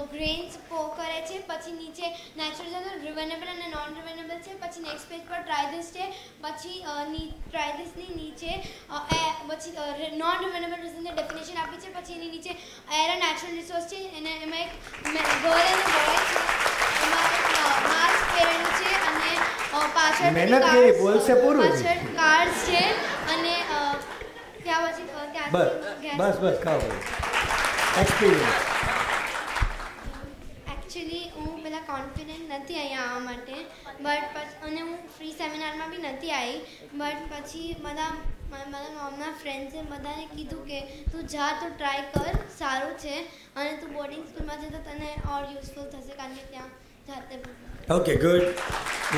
Grains પો કરે છે, પછી નીચે નાઇટ્રોજન રિવનેબલ અને નોન રિવનેબલ છે, પછી નેક્સ્ટ પેજ પર ટ્રાય ધીસ છે, પછી ટ્રાય ધીસની નીચે પછી નોન રિવનેબલ રિઝનની ડેફિનેશન આપી છે, પછી એની નીચે એર અ નેચરલ રિસોર્સ છે, એમાં એક ગર્લ અને બોય છે, એમાં માર્ક્સ કરેલું છે અને પાછળ કાર્ડ્સ છે અને ત્યાં પછી બસ ખાવ એક્સપિરિયન્સ. એકચ્યુઅલી હું પહેલાં કોન્ફિડન્ટ નથી અહીંયા આવવા માટે, બટ અને હું ફ્રી સેમિનારમાં બી નથી આવી, બટ પછી મારા મોમના ફ્રેન્ડ્સે બધાને કીધું કે તું જા તો ટ્રાય કર, સારું છે અને તું બોર્ડિંગ સ્કૂલમાં છે તો તને ઓર યુઝફુલ થશે કારણ કે ત્યાં જાતે. Okay good.